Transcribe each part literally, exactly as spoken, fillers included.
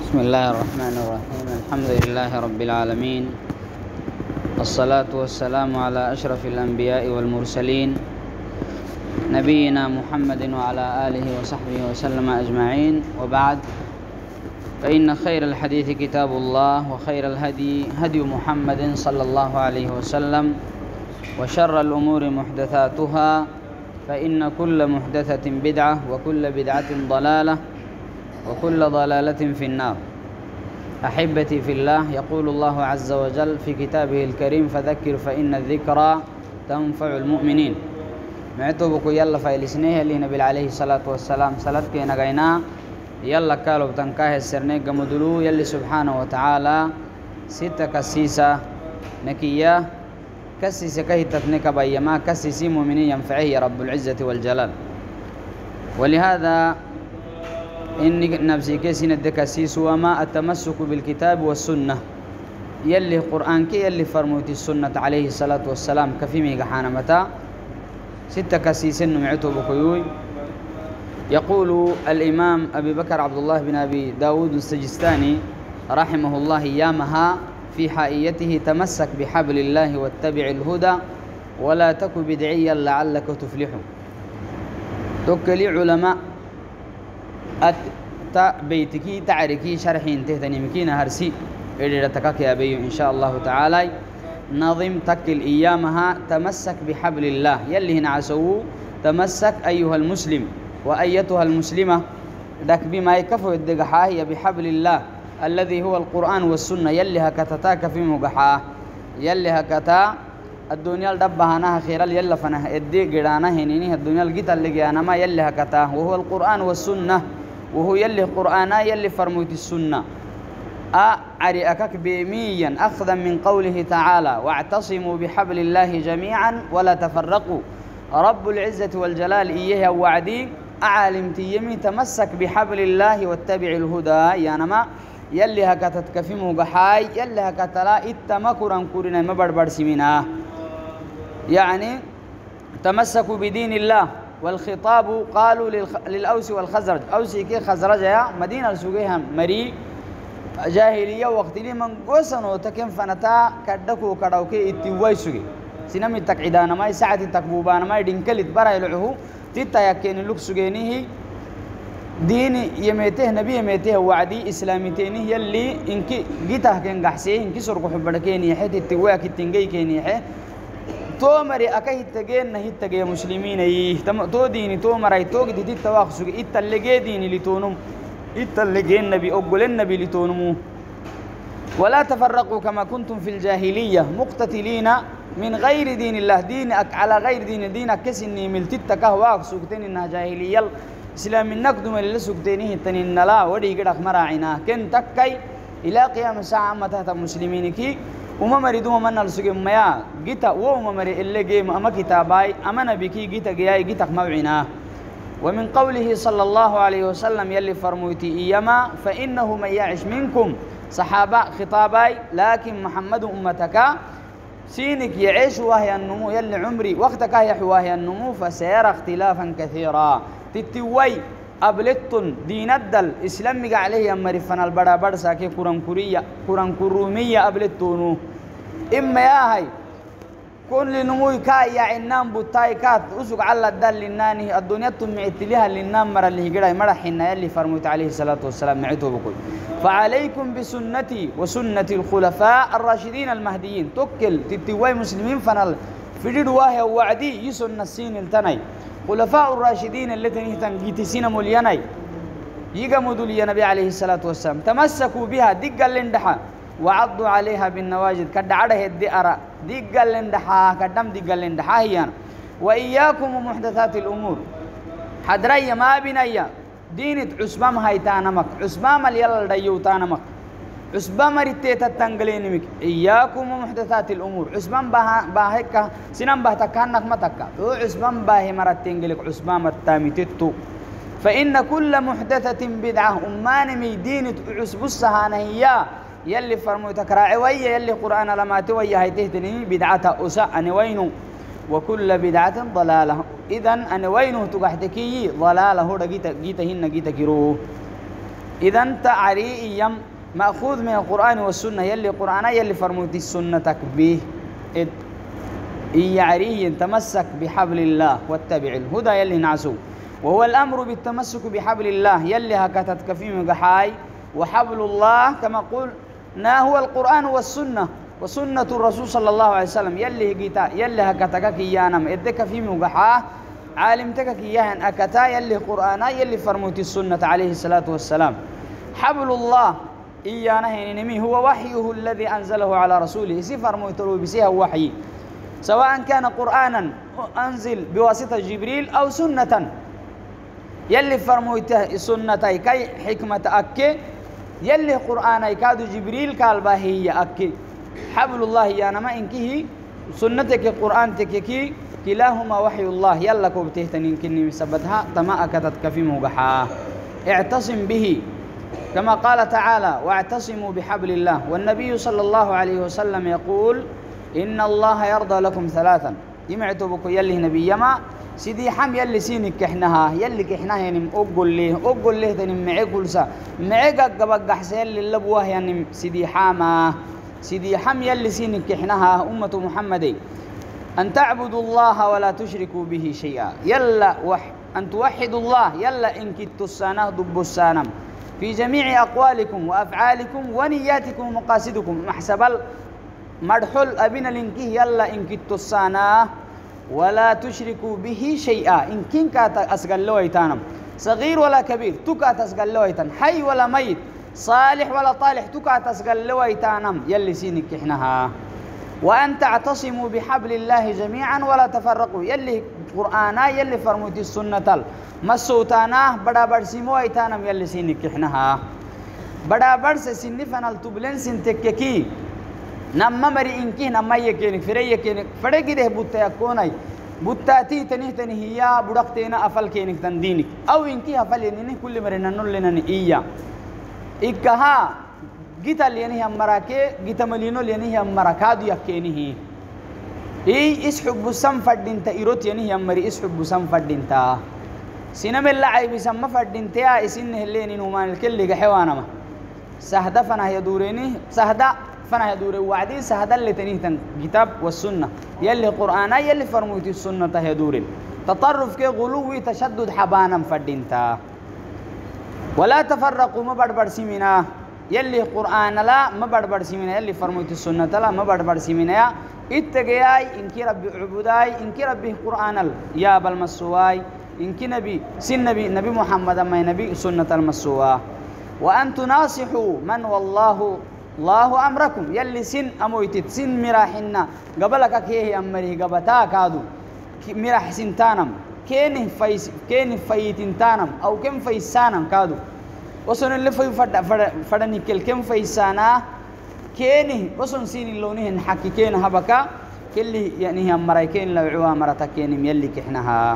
بسم الله الرحمن الرحيم. الحمد لله رب العالمين، والصلاة والسلام على أشرف الأنبياء والمرسلين نبينا محمد وعلى آله وصحبه وسلم أجمعين، وبعد، فإن خير الحديث كتاب الله، وخير الهدي هدي محمد صلى الله عليه وسلم، وشر الأمور محدثاتها، فإن كل محدثة بدعة، وكل بدعة ضلالة، وكل ضلالة في النار. أحبتي في الله، يقول الله عز وجل في كتابه الكريم: فذكر فإن الذكرى تنفع المؤمنين. معتوبك يلا فايلسنيه اللي نبي عليه الصلاة والسلام صلاتك نغينا يلا كالو تنكاه السرنيق مدلو يلي سبحانه وتعالى ستة كسيسة نكية كسيسة كهي تتنك بيما كسيسي مؤمنين ينفعه يا رب العزة والجلال. ولهذا إني نفسي كيسين الدكاسيس وما التمسك بالكتاب والسنة يلي قرآن كي يلي فرموتي السنة عليه الصلاة والسلام كفيمي قحانا متى ستة كسيسين معتو بكيوي. يقول الإمام أبي بكر عبد الله بن أبي داود السجستاني رحمه الله يامها في حائيته: تمسك بحبل الله واتبع الهدى ولا تك بدعيا لعلك تفلح. توكلي علماء أت بيتكي تعركي شرحين تهتني مكينة هرسي إلى تكاك يا بيو إن شاء الله تعالى. نظم تكل إيامها: تمسك بحبل الله يلي هنا عسوه تمسك أيها المسلم وأيتها المسلمة ذاك بما يكفوا الدقحاه بحبل الله الذي هو القرآن والسنة يلي هكتتاك في مقحاه يلي هكتا الدنيا الدبها نها خيرال يلا فنه ادي قرانا هنيني الدنيا القيت اللي جانا ما يلي هكتا وهو القرآن والسنة وهو يلي قرآنا يلي فرموت السنة. أعري أكك بيميا أخذا من قوله تعالى: واعتصموا بحبل الله جميعا ولا تفرقوا. رب العزة والجلال إياه وعدي أعلمت يمي تمسك بحبل الله واتبع الهدى يا نما يلي هكتت كفيمو قحاي يلي هكتلا اتمكرا كورنا مبربر سمينا. يعني تمسكوا بدين الله، والخطاب قالوا للأوس والخزرج. أوسي كي خزرج يا مدينة السوقيها مري جاهلية وقت لي من قوسن وتكن فنتا كدكو كدوكي اتواي سوقي سينامي تقعدانا ماي ساعة تكبوبانا ماي دينكلت برا يلعوه تتا يكين لوك سوقينيه ديني يميته نبي يميته وعدي إسلامي تيني يلي إنكي جيته كن قحسي إنكي سرقو حبركيني حيت اتواي كتنجي كيني حي تو مري أكيد تجين نهيت تجي مسلمين يه تم تو ديني تو مري تو جديد التواخسوج إتلقي ديني لتونم إتلقي النبي أقول النبي لتونمو. ولا تفرقوا كما كنتم في الجاهلية مقتتلين من غير دين الله دينك على غير دين دينك كسني ملتت كهواك سوقتين إنها جاهلية إسلام النقدم اللي سوقتينه تنين لا ودي قدك مراعنا كن تكي إلى قيام الساعة ما تحت المسلمين كي وما مريدو من السجن ميا جيتا وما مري اللي جيم أما كتاباي أما نبيكي جيتا جاي جيتك موعنا. ومن قوله صلى الله عليه وسلم يلي فرموتي إيما: فإنه من يعش منكم صحابة خطاباي لكن محمد أمتك سينك يعيش وهي النمو يلي عمري وقتك يحوى وهي النمو فسيرى اختلافا كثيرا. تتوي أبلتن دين الدل إسلامي عليه أما رفنا البرا برسا كي قران كورية قران كرومية أبلتونو إما يا هاي كون لنموي كاي يا عنام بوتاي كات أسوق على الدل للناني الدنيا تمعت لها للنام مرة اللي هجرا مرحنا يلي فرموت عليه الصلاة والسلام معتو بقول: فعليكم بسنتي وسنة الخلفاء الراشدين المهديين. توكل تتوي مسلمين فنال في رواية وعدي يسن السين التني خلفاء الراشدين التي تنجيتسين ملياني يقاموا لي النبي عليه الصلاة والسلام تمسكوا بها دقا لندحا وعضوا عليها بالنواجد كدعره الدئرة دقا لندحا كدم دقا لندحا هيانا. وإياكم ومحدثات الأمور حدري ما بنيا دينة عثمان هايتانمك عثمان اليلا ديوتانمك عثمان مريتيت التنقلينمك. إياكم ومحدثات الأمور عثمان بها باهك سنان بهتكانك متكا عثمان باهي مرت تنقلك عثمان التامتتو. فإن كل محدثة بدعة أمان مي دينة عثب السهانهية يلي فرموتك راعوية يلي قرآن لما توي هيتهتني بدعة أساء أنا وينو وكل بدعة ضلالة. إذن أنا وينو تقحتكي ضلالة هو جيت جيتهن جيت كيروه. إذا أنت عري يم مأخوذ من القرآن والسنة يلي قرآن يلي فرموت السنة به يعري تمسك بحبل الله واتبع الهدى يلي نعسو وهو الأمر بالتمسك بحبل الله يلي هكتت كفيم قحاي وحبل الله كما قلنا هو القرآن والسنة وسنة الرسول صلى الله عليه وسلم يلي جيتا يلي هكتك يانم إدك فيم قحاه عالمتك إياها أكتا يلي قرآن يلي فرموت السنة عليه الصلاة والسلام حبل الله إيانا نمي هو وحيه الذي أنزله على رسوله سفر موتلو بسيها وحي سواء كان قرآنا أنزل بواسطة جبريل أو سنة يلي فرموته سنة كي حكمة أكي يلي قرآن يكاد جبريل كالباهي أكي حبل الله يانا ما إنكيه سنتك قرآن تككي كلاهما وحي الله يلا كوبتهتنين كني مسبتها تما أكدت كفي موقحا اعتصم به كما قال تعالى واعتصموا بحبل الله والنبي صلى الله عليه وسلم يقول إن الله يرضى لكم ثلاثا يمعتبك يلي نبي يما سيدي حم يلي سينك كحنها يلي كحنها يعني أقول ليه أقول ليه تنم معقول سا معقق قبق حسين للبوه يعني سيدي حاما سيدي حم يلي سينك كحنها أمة محمدي أن تعبدوا الله ولا تشركوا به شيئا يلا وح أن توحدوا الله يلا إن كنتوا السانة ضبوا السانم في جميع أقوالكم وأفعالكم ونياتكم ومقاصدكم محسب المدحل أبنا لنكيه يلا إن كنتوا السانة ولا تشركوا به شيئا إن كن كات أسقل لويتانم صغير ولا كبير تكات أسقل لويتان حي ولا ميت صالح ولا طالح تكات أسقل لويتانم يلي سينك إحناها وأن تعتصموا بحبل الله جميعا ولا تفرقوا يلي قرآنا يلي فرموتي السنة مسوتانا بڑا برسيمو ايتانم يلي سينك إحناها بڑا برس سنفن التبلن سنتككي نما مري إنكي نما يكينك فري يكينك فرق ده بوتا يكوني بوتاتي تنه تنه هي بدقتنا أفل كينك تندينك أو إنكي أفل ينيني كل مرينا نلنا إياه إكها جيت اللي يعني هم مراكي جيت ملينو اللي يعني هم مراكادو يكينه إيه إسحب بسم فردين تا إيروت يعني هم مري إسحب بسم فردين تا سينما اللعب بسم فردين تا إسنه اللي يعني نومان الكل جحوانا ما سهدا فنا يدوريني سهدا فنا يدور وعدي سهدا اللي تنيه كتاب والسنة يلي قرآن يلي فرموتي السنة تهدورين تطرف كي غلوي تشدد حبانا فردين تا ولا تفرقوا ما بڑ بڑ سيمنا يلي قرآن لا ما بڑ بڑ سيمنا يلي فرموتي السنة لا ما بڑ بڑ سيمنا اتقياي إنك ربي عبوداي إنك ربي قرآن يا بالمسواي إنك نبي سن نبي نبي محمد ما نبي سنة المسوا وأن تناصحوا من والله الله أمركم يلي سن أمويتت سن مراحنا قبلك كيه أمره قبتا كادو مراح سنتانم كينه فيس كينه فيتنتانم أو كم فيسانم كادو وصن اللي في فد فد فدنيكل كم فيسانا كينه وصن سين اللونه حكي كينه هبكا كلي يعني هم مرايكين لو عوا مرتكين يلي كحنها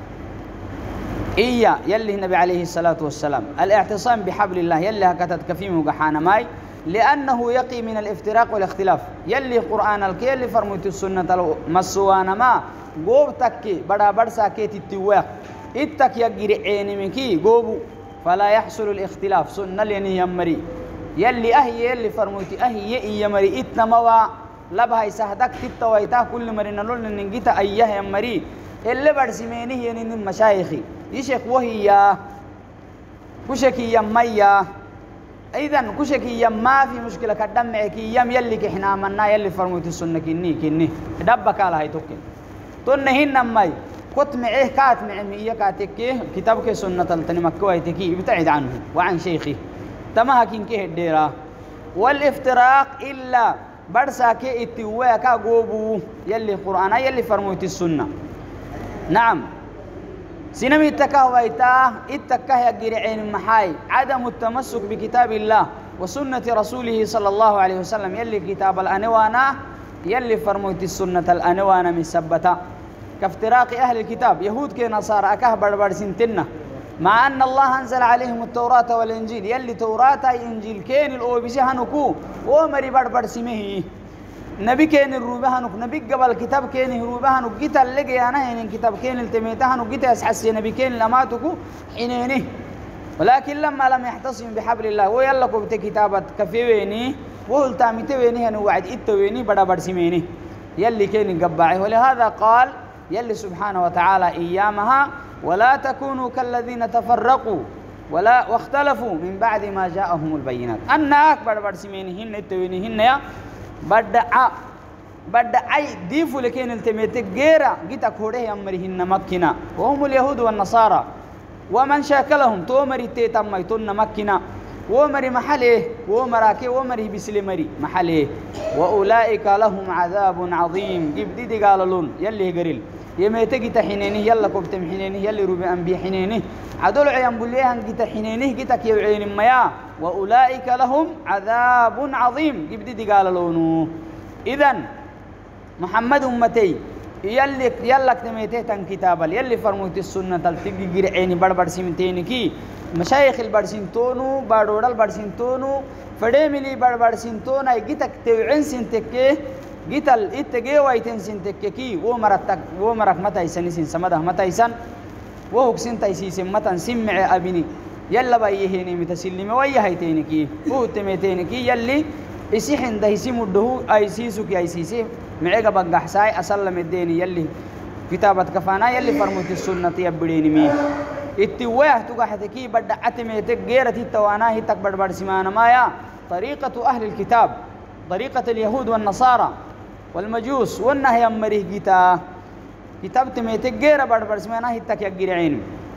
إيا يلي النبي عليه الصلاة والسلام الاعتصام بحبل الله يلي هكتت كفيم وقحانا ماي لأنه يقي من الافتراق والاختلاف يلي قرآن الكي يلي فرموت السنة مسوانا ما قوب تكي بڑا بڑسا كي تتواق اتك يقري عيني منكي قوبو فلا يحصل الاختلاف سنة ليني يمري يلي أهي يلي فرموتي أهي يمري اتنموا لبهاي سهدك تتويتا كل مرينا لول ننجيتا أيه يمري اللي برسمينه ينين المشايخي يشيخ وهي كشكي يميا إذن كشكي يما في مشكلة كدم معكي يم يلي كحنا منا يلي فرموتي السنة كني كني دبك على هاي توكل تنهين ماي كت معه كات معمية كاتك كتابك سنة التنمكوي تكي ابتعد عنه وعن شيخي تما هكين كه الديرة والافتراق إلا برسا كي اتواك قوبو يلي قرآن يلي فرموتي السنة نعم سينمي التكاويتا التكاه يجري عين محاي عدم التمسك بكتاب الله وسنة رسوله صلى الله عليه وسلم يلي كتاب الأنوانا يلي فرموت السنة الأنوانا من سبتا كافتراق أهل الكتاب يهود كي نصارى أكاه بربر سنتنا مع أن الله أنزل عليهم التوراة والإنجيل يلي توراة إنجيل كين الأوبسي هنكو ومري بربر سمه نبي كين الروبهانك نبي قبل كتاب كين الروبهانك جيت اللقي أنا هين كتاب كين التميتهانك جيت أسحس نبي كين لماتكو حينينه ولكن لما لم يحتصم بحبل الله ويلا كبت كتابة كفيويني وهل تامتويني هنو وعد إتويني بدا برسميني يلي كين قباعي. ولهذا قال يلي سبحانه وتعالى إيامها ولا تكونوا كالذين تفرقوا ولا واختلفوا من بعد ما جاءهم البينات أنك بدا برسميني هن إتويني هن يا بدعا بدعي ديفو لكين التميتك غيرا جيتك هوده أمرهن مكنا وهم اليهود والنصارى ومن شاكلهم تومري تيتم يتون مكنا ومري محله ومراكي ومري بسلمري محله وأولئك لهم عذاب عظيم جبدي دي قاللون يلي قريل يميتك تحينينه يلا كبتم حينينه يلي ربي أنبي حينينه عدول عيان بليهن جيت حينينه جيتك يوعين ميا وأولئك لهم عذاب عظيم جبدي دي قاللون. إذن محمد أمتي يلي يلك تميته تن كتابا يلي فرموت السنة تلتقي جرعيني بربر سمتيني كي مشايخ البرسنتونو بارودال برسنتونو فديملي بربر سنتونا جيتك توعين سنتكي جيتال اتجي وايتن سنتكي كي ومرتك ومرك متى يسني سن سمده متى يسن وهو سنتي سيسم متى سمع أبني يلا بيهيني متسلمي ويهيتيني كي هو تميتيني كي يلي يسيحن ده يسيم الدهو أي سيسوك أي سيسي معيقا بقى حساي أسلم الدين يلي كتابة كفانا يلي فرموت السنة يبديني مي اتواه تقحتكي بدأ عتميتك غيرتي التواناه تكبر برسمان مايا طريقة أهل الكتاب طريقة اليهود والنصارى والمجوس والنهي أمره جيتا كتاب تميتك غير برسماناه تكيجر عين.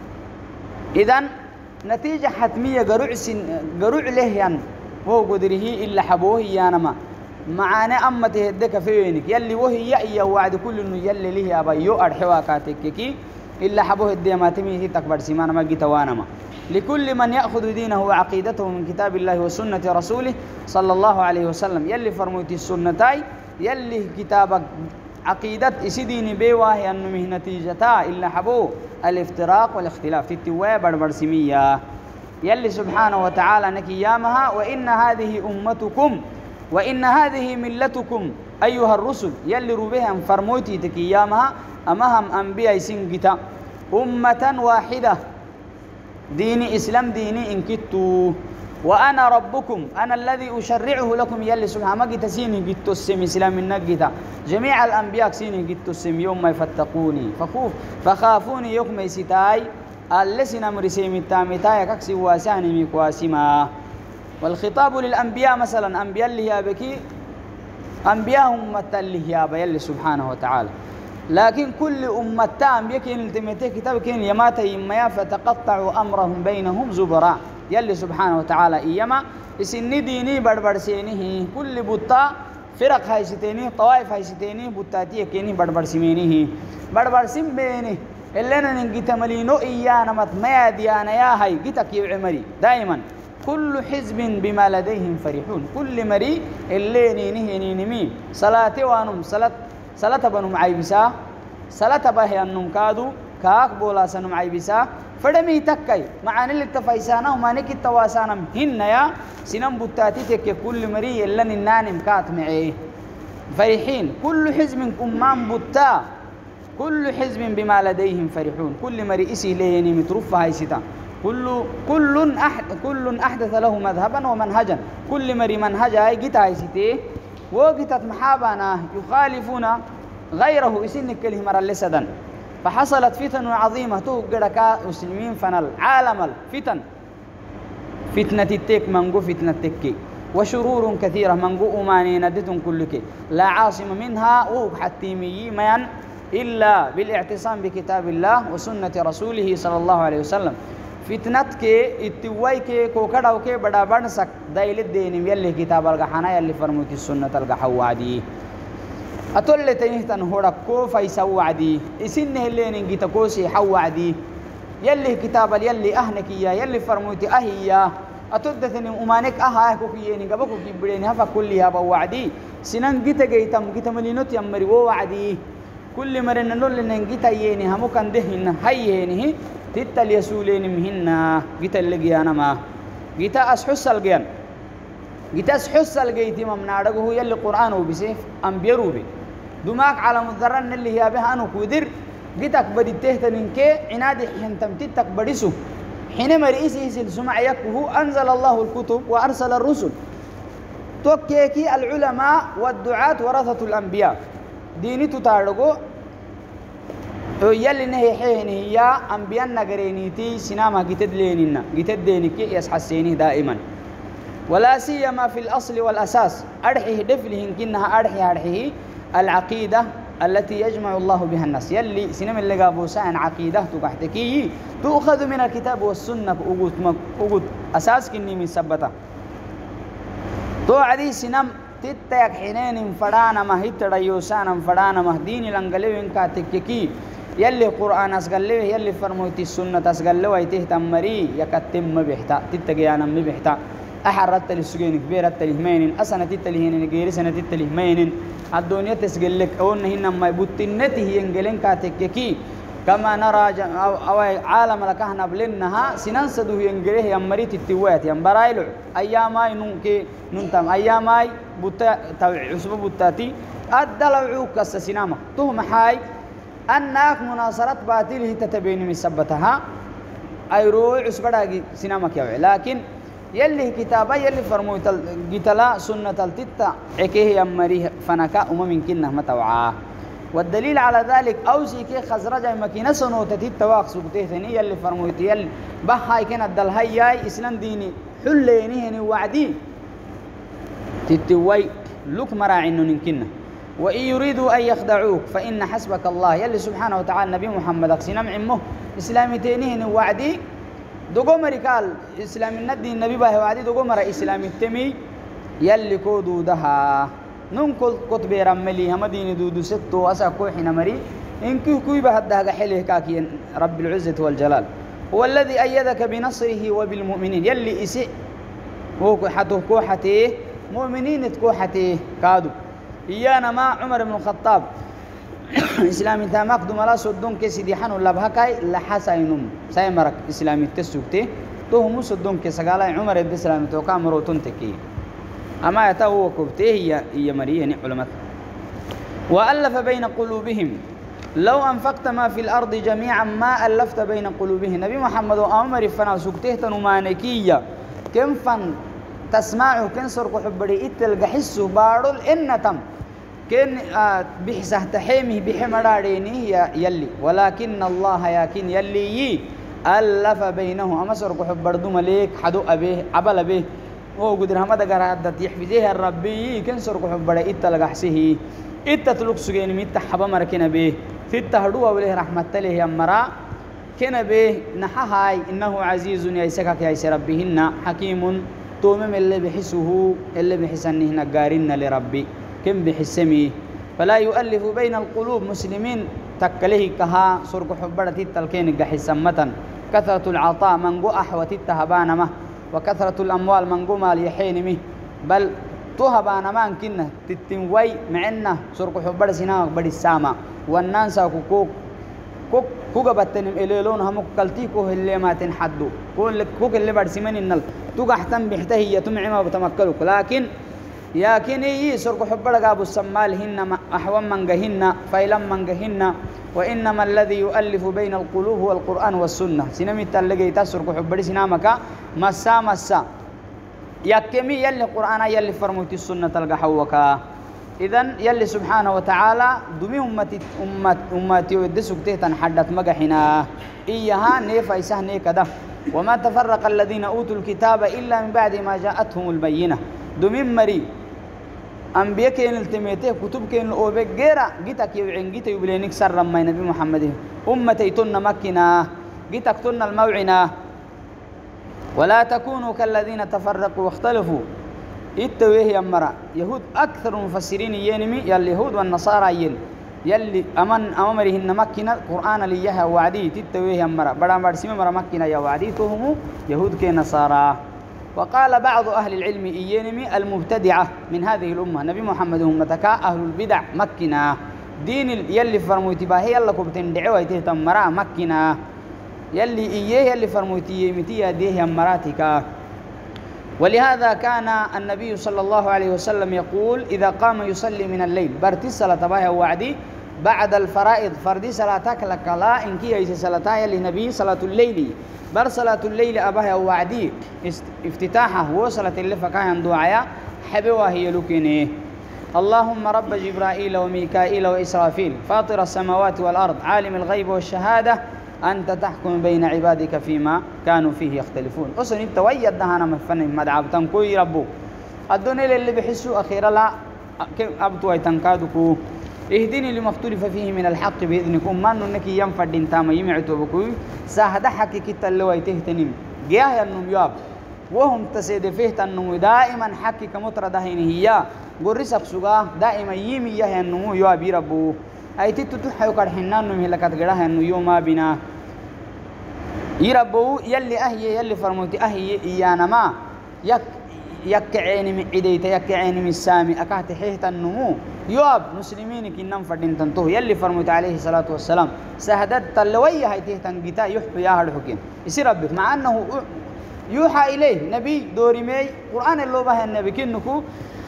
إذن نتيجة حتمية قروع سن قروع لهيان هو قدره إلا حبوه يانما معانا أما تهدك فينك يلي وهي يأي وعد كل إنه يلي له أبيو أرحوا كاتككي إلا حبوه الديما تميه تكبر سيمان ما جتوانما لكل من يأخذ دينه وعقيدته من كتاب الله وسنة رسوله صلى الله عليه وسلم يلي فرموتي السنتاي يلي كتابك عقيدة إسديني بيواه أنه مه نتيجتا إلا حبوه الافتراق والاختلاف تتوى بربرسمية يلي سبحانه وتعالى نكيامها وإن هذه أمتكم وإن هذه ملتكم أيها الرسل يلي روبهم فرموتي تكيامها أمهم أنبياء سنجتا أمة واحدة ديني إسلام ديني إن كتو وأنا ربكم أنا الذي أشرعه لكم يلي سبحانه ما جت سيني جت السم إسلام النجتا جميع الأنبياء سيني جت السم يوم ما يفتقوني فخوف فخافوني يوم يستاي اللسنا مرسيم التامتاي ككسي واساني ميكواسما. والخطاب للأنبياء مثلا أنبياء اللي هي بكي أنبياء أمة اللي هي بيلي سبحانه وتعالى لكن كل أمة أنبياء كين التمتي كتاب كين يماتا يميا فتقطعوا أمرهم بينهم زبراء يلي سبحانه وتعالى إيما إسن ديني بربر سينيه كل بطا فرق هايستيني طوائف هايستيني بطاتي كيني بربر سيمينيه بربر سيم بيني اللينا ننجي ملينو إيانا متميا ديانا يا هاي جيتك يعمري دائما كل حزب بما لديهم فرحون كل مري اللي نيني نيني صلاة وانم صلاة صلاة بنم عيبسا صلاة بهي النم كادو كاك بولا سنم عيبسا فدمي تكاي معاني اللي تفايسانا وما نكي التواسانا هن يا سنم بطاتي تك كل مري اللي ننانم كات معي فرحين كل حزب كمان بطا كل حزب بما لديهم فرحون كل مري إسي ليني مترفة هاي ستا كل كل أحد كل أحدث له مذهبا ومنهجا كل مري منهجا هاي جتا هاي ستي وقتت محابنا يخالفون غيره إسن الكلمة لسدا فحصلت فتن عظيمة توقرك مسلمين فنال عالم الفتن فتنة التك منقو فتنة التكي وشرور كثيرة منقو أماني ندتن كلك لا عاصم منها وحتيمي ميان إلا بالاعتصام بكتاب الله وسنة رسوله صلى الله عليه وسلم فتنتك اتوايك كوكداوك بدا بنسك دايل الدين يلي كتاب القحانا يلي فرموت السنة القحوادي أتول تنهتن هورا كوفا يسوعدي إسنه اللي ننجي تكوسي حوعدي يلي كتاب يلي أهنك يا يلي فرموتي أهيا أتودثني أمانك أها كوكيني قبكو كبريني هفا كلها بوعدي سنن جيتا جيتم جيتا ملينوت يمري ووعدي كل مرن نقول لنا جيتا يني همو كان دهن هيني تتل يسولين مهنا جيتا اللي جيانا ما جيتا أسحس الجيان جيتا أسحس الجيتي ممنعه هو يلي القرآن وبسيف أنبيرو بي دماغ على مذرن اللي هي بها أنو كودر جيتك بدي تهتنين كي عنادي حنتم تتك بديسو حينما رئيسه سمع يكه أنزل الله الكتب وأرسل الرسل توكيكي العلماء والدعاة ورثة الأنبياء ديني تتارغو يلي نهي حيني يا أنبياء نغرينيتي سينما جتد ليننا جتد دينكي يسحسيني دائما ولا سيما في الأصل والأساس أرحيه دفله كنها أرحيه أرحيه العقيدة التي يجمع الله بها الناس يلي سينما اللي قابو سان عقيدة تقحتكي تؤخذ من الكتاب والسنة أقود أقود أساس كني من سبته تو عدي سينم تتيك حينين فرانا ما هيتر يوسانا فرانا مهديني لنقلوين كاتككي يلي قرآن أسقلوه يلي فرموتي السنة أسقلوه يتيه تمري يكتم مبحتا تتقيانا مبحتا أحرت للسجين كبيرت لهمين أسنة تتلهين غير سنة تتلهمين الدنيا تسقلك أون هنا ما يبطنته ينقلن كاتككي كما نرى أو, أو عالم لكهنا بلنها سننسده ينقله يمري تتوات ينبرايلو أياماي نونكي ننتم أياماي بطا عصب بطاتي أدلعوك كالسينما تهم حاي أنك مناصرة باطله تتبين من سبتها أي روح عصبراجي سينما كيوعي لكن يلي كتابا يلي فرموت قتلا سنة التتا عكيه يمريه فنكا أمم كنه متوعاه والدليل على ذلك أوسي كي خزرجا مكينة سنوتة التواق سبته ثاني يلي فرموت يلي بحاي كان الدلهاي إسلام ديني حليني وعدي تتوي لك مراعي ننكنه وإن يريدوا أن يخدعوك فإن حسبك الله يلي سبحانه وتعالى نبي محمد أقسنا معمه إسلامي تينيه وعدي دوغو مريكال إسلام الندين النبي باه وعدي دوغو مرا إسلام التمي يلي كودو دها ننقل كتب رملي هم دين دودو ستو أسا كوحنا مري إنكو كوي بهدها حليه كاكي رب العزة والجلال هو الذي أيدك بنصره وبالمؤمنين يلي إسي هو حتو كوحته مؤمنين تكوحته كادو إيانا ما عمر بن الخطاب إسلامي تامك دوملا صدون كسيدي حنو لبهكاي لحسينم سايمرك إسلامي تسوكتي تو هم صدون كسقالا عمر بن إسلامي تو كامرو تنتكي أما يتهو كبته هي هي مريني علماء وألف بين قلوبهم لو أنفقت ما في الأرض جميعا ما ألفت بين قلوبهم نبي محمد وعمر فنا سوكته تنمانكية كم فن تسمعه كنسر كحبري إتلقى حسه بارول إن تم كن بحسه تحيمه بحمرارينه يلي ولكن الله يكن يلي ألف بينه أما سر كحبر دو مليك حدو أبيه عبل به هو قدر همدا قرادت يحفظيه الربي كنسر كحبري إتلقى حسه إتتلق سجين ميت حبا مركنا به تتهدوا وله رحمة الله يمرا كنا به نحهاي إنه عزيز يسكك يا ربهن حكيم تومم اللي بحسه اللي بحسنه نجارنا لربي كم بحسمي فلا يؤلف بين القلوب مسلمين تكله كها سرق حبرة التلكين جحسمة كثرة العطاء من جو أحوة التهبان مه وكثرة الأموال من جو مال يحين مه بل تهبان ما كنا تتنوي معنا سرق حبرة سنا بدي السامة والناس كوك كوك كوك بتنم إليلون هم كلتيكو اللي ما تنحدو كل كوك اللي برسمين النل تقحتم بحتهية تمعما بتمكلك لكن ياكن يي سرق حبرك أبو السمال هن أحوام من جهن فيلم من جهن وإنما الذي يؤلف بين القلوب هو القرآن والسنة سينمي تلقي تسرق حبري سينامك مسا مسا يكمي يلي القرآن يلي فرموتي السنة تلقى حوكا إذن يلي سبحانه وتعالى دمي أمتي أمت أمتي ودسك تهتن حدث مجحنا إياها نيفا إساه نيكده وما تفرق الذين أوتوا الكتاب إلا من بعد ما جاءتهم البينة دمي مري أنبياء كين التميته كتب كين الأوبك غيرا جيتك يوعين جيت يبلينك سر ما نبي محمد أمتي تن مكنا جيتك تن الموعنا ولا تكونوا كالذين تفرقوا واختلفوا إتويه يمرا يهود أكثر المفسرين ينمي يلي يهود والنصارى ين يلي أمن أمرهن مكنا القرآن ليها وعدي تتويه يمرا بڑا برسيم مرا مكنا يا وعدي كهم يهود كنصارى وقال بعض أهل العلم إينمي المبتدعة من هذه الأمة نبي محمد هم متكا أهل البدع مكنا دين يلي فرموتي باهي يلا كبتن دعوة تهتم مرا مكنا يلي إيه يلي فرموتي يمتي ديه مراتك ولهذا كان النبي صلى الله عليه وسلم يقول إذا قام يصلي من الليل برتسل تباهي وعدي بعد الفرائض فردي صلاتك لك لا إنك يجي صلاة يلي نبي صلاة الليل بر صلاة الليل أباها وعدي افتتاحه وصلت اللي فكان دعاء حبوا هي لكنه اللهم رب جبرائيل وميكائيل وإسرافيل فاطر السماوات والأرض عالم الغيب والشهادة أنت تحكم بين عبادك فيما كانوا فيه يختلفون أصلا أنت ويد دهانا مفن مدعبتن كوي ربو الدنيا اللي بحسوا أخيرا لا أبتوا يتنكادكو اهدني لما اختلف فيه من الحق بإذنكم ما أنك ينفد انتام يمعتوا بكوي ساهد حكي كتا اللي ويتهتنم جاه النم ياب وهم تسيد فيه تنمو دائما حكي كمتردهين هي قرصك سقاه دائما يمي يه النمو ياب ربو أي تتتحي وكرحنان نمي لكت قراه النمو يوما بنا يربو يلي أهي يلي فرموتي أهي إيانا ما يك يك عيني من عديت يك عيني من السامي أكهت حيث النمو يواب مسلمين كنن فردين تنتوه يلي فرموت عليه الصلاة والسلام سهدت تلوية هاي تهتن قتا يحبو ياها الحكين يسير ربك مع أنه يوحى إليه نبي دوري مي قرآن اللوبة النبي كنكو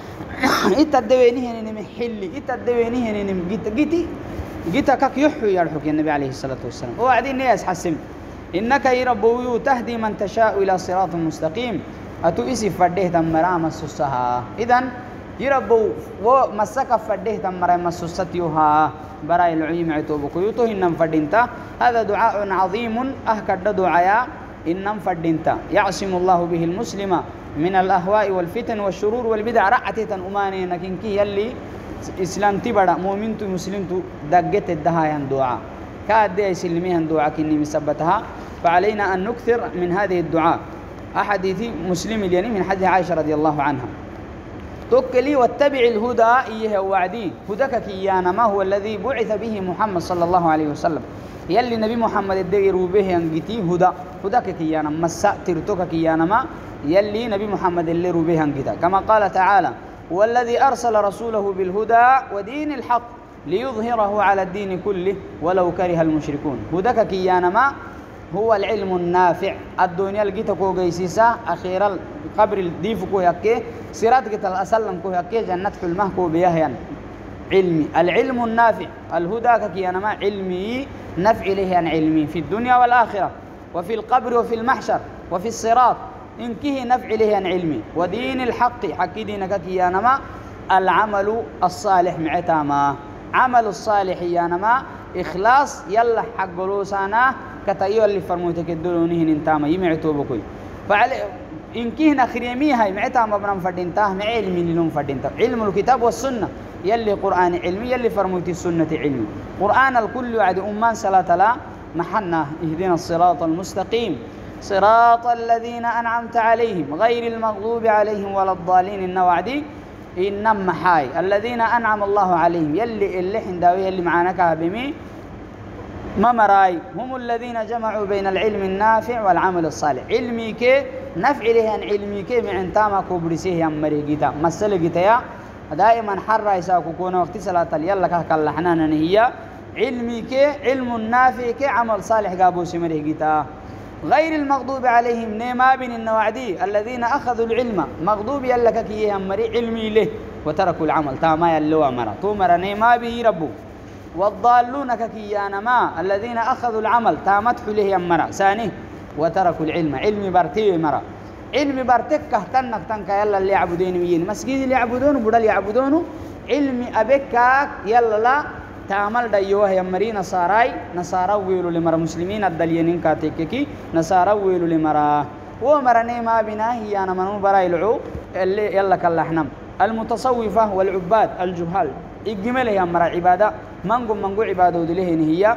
إتا الدوينيه نمي حلي إتا الدوينيه نمي قتا قتي قتا كك يحبو يا الحكين النبي عليه الصلاة والسلام وعدين نياس حسم إنك يربو تهدي من تشاء إلى صراط مستقيم أتو إسي فده تمرا مسوسها إذن يربو ومسك فده تمرا مسوستيوها براي العلم عتوبك يوتو إنم فدينتا هذا دعاء عظيم أهكد دعاء إنم فدينتا يعصم الله به المسلم من الأهواء والفتن والشرور والبدع رعتة أماني نكنكي يلي إسلام تبدا مؤمنت مسلمت دقت الدهايا دعاء كاد يسلميها دعاء كني مثبتها فعلينا أن نكثر من هذه الدعاء أحاديث مسلم اليني من حديث عائشة رضي الله عنها توكلي واتبع الهدى إيه وعدي هداك كيانا ما هو الذي بعث به محمد صلى الله عليه وسلم يلي نبي محمد الدقير به أنجتي هدى هداك كيانا مسا ترتوك كيانا ما يلي نبي محمد اللي روبه أنجتا كما قال تعالى والذي أرسل رسوله بالهدى ودين الحق ليظهره على الدين كله ولو كره المشركون هداك كيانا ما هو العلم النافع الدنيا لقيتك وجيسيسا أخيرا قبر الديف كو يكي سيرات قتل أسلم كو يكي جنة حلمه كو بيهيان علمي العلم النافع الهدى كي أنا ما علمي نفع له عن علمي في الدنيا والآخرة وفي القبر وفي المحشر وفي الصراط إنكه نفع له عن علمي ودين الحق حكي دينك كي أنا ما العمل الصالح معتاما عمل الصالح يا نما إخلاص يلا حق لوسانا كتايو اللي فرموتك الدلونيه ننتاما يمعتو بكوي فعلي إن كهنا خريمي هاي معتاما بنام فردينتاه مع علم لنم فردينتاه علم الكتاب والسنة يلي قرآن علمي يلي فرموتي السنة علمي قرآن الكل وعد أمان صلاة لا محنا اهدنا الصراط المستقيم صراط الذين أنعمت عليهم غير المغضوب عليهم ولا الضالين إن وعدي إنما حاي الذين أنعم الله عليهم يلي اللي حنداوي يلي معانا كابمي ما مراي هم الذين جمعوا بين العلم النافع والعمل الصالح علمي كي نفع له عن علمي كي من تاما كوبرسيه يا مريجيتا مسألة جتيا دائما حر يساكو كون وقت صلاة يلا كهكلا حنانا هي علمي كي علم النافع كي عمل صالح قابو سمريجيتا غير المغضوب عليهم نيما بن النوعدي الذين أخذوا العلم مغضوب يلا كي مري علمي له وتركوا العمل تاما يلوا مرا تومر نيما به ربو والضالون ككيانا ما الذين أخذوا العمل تامت له يمرا ثاني وتركوا العلم علم برتي مرا علم برتك كهتنك تنك يلا اللي يعبدون مين مسجد اللي يعبدونه بدل يعبدونه علم أبكك يلا لا تعمل دايوه يمري نصاراي نصارى ويلو لمرا مسلمين الدلينين كاتيككي نصارى ويلو لمرا ومرني ما بنا هي أنا منو براي العو اللي يلا كاللحنم المتصوفة والعباد الجهال إجمل يا مرا عبادة منقم منقو عبادة دلهن هي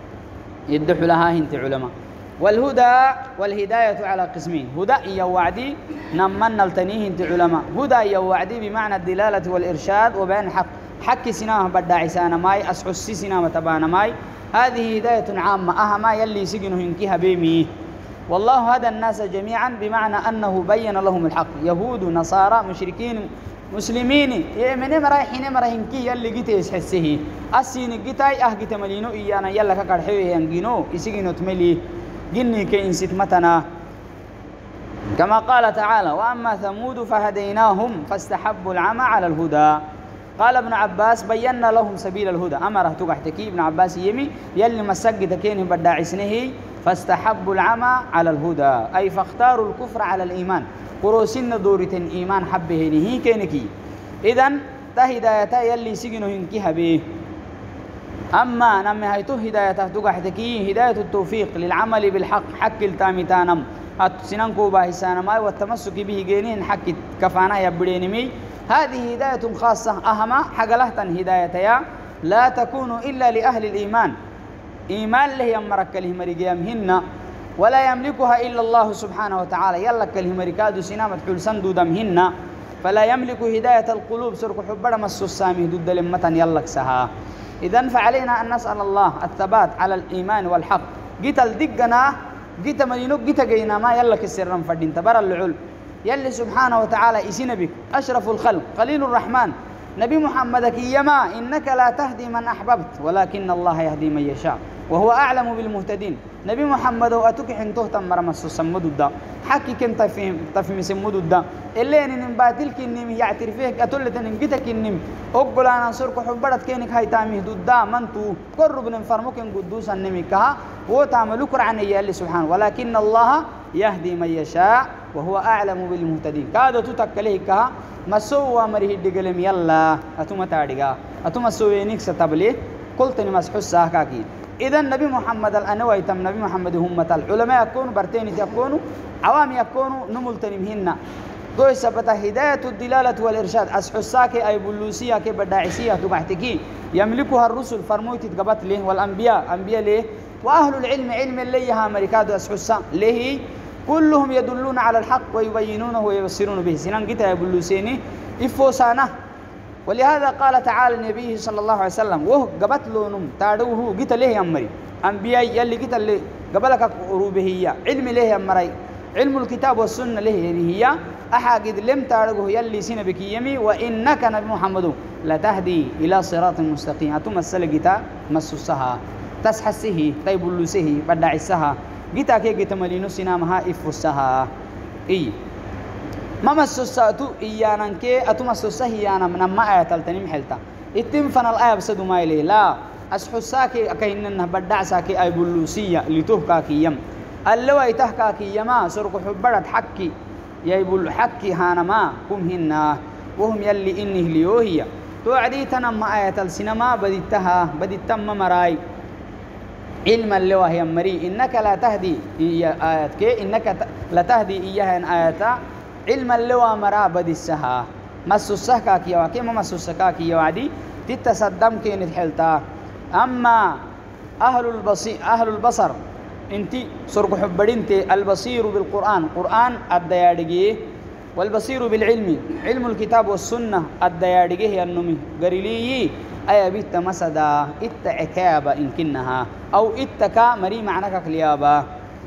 يدح لها هنت علماء والهدى والهداية على قسمين هدى يوعدي نمن التنيه هنت علماء هدى يوعدي بمعنى الدلالة والإرشاد وبين حق حكي سناه بدع عسانا ماي أسحسي سناه تبانا ماي هذه هداية عامة أهما يلي سجنه إنكها بيمي والله هدى الناس جميعا بمعنى أنه بين لهم الحق يهود نصارى مشركين مسلمين يمن مرايحين مرايحنكي يلي جيت يسحسه السين جيتاي أه جيت ملينو إيانا يلا ككرحوي ينجينو يسجنو تملي جني كإنسيت متنا كما قال تعالى وأما ثمود فهديناهم فاستحبوا العمى على الهدى قال ابن عباس بينا لهم سبيل الهدى أمره تقحتكي ابن عباس يمي يلي مسجد كينه بداع سنه فاستحبوا العمى على الهدى أي فاختاروا الكفر على الإيمان قروسين دورة إيمان حبه هي كينكي إذن تهدايتا يلي سجنه ينكيها به أما نمي هيتو هدايته تقحتكي هداية التوفيق للعمل بالحق حق التامتانم سننكو باهسانماي والتمسك به جينين حق كفانا يبدينمي هذه هداية خاصة أهم حقلهتا هدايتها لا تكون إلا لأهل الإيمان إيمان له يمرك الهمريقيامهن ولا يملكها إلا الله سبحانه وتعالى يلك الهمريكاد سنامة حول سندو دمهن فلا يملك هداية القلوب سرق حبر مسو السامي ضد لمة يلك سها إذن فعلينا أن نسأل الله الثبات على الإيمان والحق جيت الدقنا جيت مدينوك جيت جينا ما يلك السرم فدين تبر العلم يلي سبحانه وتعالى إسين بك أشرف الخلق قليل الرحمن نبي محمد كيما إنك لا تهدي من أحببت ولكن الله يهدي من يشاء وهو أعلم بالمهتدين نبي محمد وأتوك حنتوه تمر مسو سمدو الدا حكي كن تفهم تفهم سمدو الدا اللي إن نباتل كنيم يعترفيك أتولت إن جتك كنيم أقول أنا صرك حبرت كينك هاي تامي دودا من تو قرب نفرمك إن قدوس النمي كها وتعملوا قرآن يالله سبحانه ولكن الله يهدي من يشاء وهو أعلم بالمهتدين كادو تتكليه كها مسوا مريه الدقلم يلا أتوما تاريغا أتوما سوينيك ستبليه قلت نمسحو الساكاكي إذا النبي محمد الأنوي تم نبي محمد هم العلماء يكونوا برتين يكونوا عوام يكونوا نملتنمهن دوي سبت هداية الدلالة والإرشاد أسحساكي أي بلوسية كي بداعسية تبعتكي يملكها الرسل فرموت تقبت له والأنبياء أنبياء له وأهل العلم علم ليها مريكاد أسحسا له كلهم يدلون على الحق ويبينونه ويبصرون به سنان قتا يبلوسيني إفوسانه ولهذا قال تعالى النبي صلى الله عليه وسلم وهو قبت لونم تادوه قتا له يمري أنبياء يلي قتا اللي قبلك قروبه علم له يمري علم الكتاب والسنة له هي أحاقد لم تارجه يلي سين بك يمي وإنك نبي محمد لتهدي إلى صراط مستقيم أتمثل جتا مسوسها تسحسه طيب اللسه بدعسها جتا كي جتا ملينو سينامها إفسها إي ما مسوساتو إيانا كي أتمسوسه إيانا من ما آية تلتنم حلتا إتم فن الآية بسدو ما إليه لا أسحساكي أكيننا بدعساكي أي بلوسية لتهكاكي يم اللو يتهكاكي يما سرق حبرت حكي يبل حكي هانما كم هنا وهم يلي إنه ليوهي توعدي تنم آية السينما بديتها بديتم مراي علما اللي هي مري إنك لا تهدي آيات كي إنك لا تهدي إياها آيات علما اللي مرا بديسها مسو السهكاكي وكي ما مسو السهكاكي وعدي تتصدم كين الحلتا أما أهل البصير أهل البصر انتي سرق حبرينتي البصير بالقرآن قرآن الديارجيه والبصير بالعلم علم الكتاب والسنة الديارجيه النمي قريلي أي بيت مسدا إت عكابة إن كنها أو إتكا مري معناك كليابا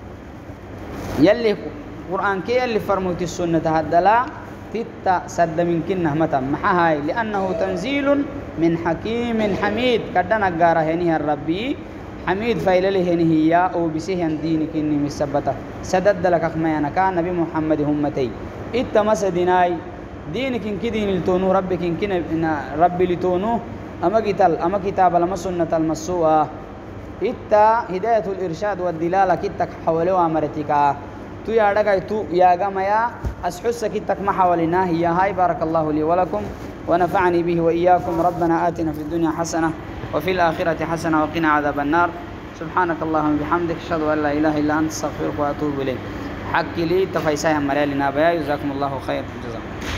يلي قرآن كي يلي فرموت السنة هدلا تت سد من كنه متى محاهاي لأنه تنزيل من حكيم حميد كدنا قاره هنيه الربي حميد فايلله هي أو بسيه دينك إني مسبته سدد لك خميانا كان نبي محمد همتي إتمسدناي دينك إن كدين لتونو ربك إن كنا ربي لتونو أما كتاب أما كتاب لما سنة المسوءة إتا هداية الإرشاد والدلالة كتك حولوا أمرتك تو يا رجع تو يا جماعة أسحس كتك ما حولنا هي هاي بارك الله لي ولكم ونفعني به وإياكم ربنا آتنا في الدنيا حسنة وفي الآخرة حسنة وقنا عذاب النار سبحانك اللهم وبحمدك أشهد أن لا إله إلا أنت أستغفرك وأتوب إليك حق لي تفايسها مريالنا بيا جزاكم الله خير جزاكم